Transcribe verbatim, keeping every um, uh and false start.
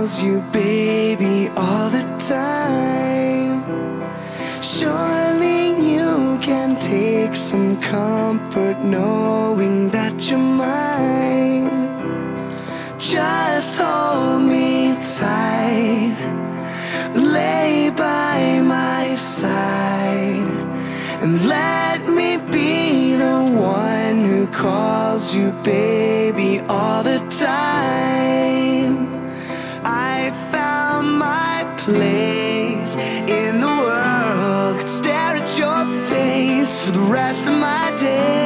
calls you baby all the time. Surely you can take some comfort knowing that you're mine. Just hold me tight, lay by my side, and let me be the one who calls you baby all the time. I found my place in the world, could stare at your face for the rest of my days.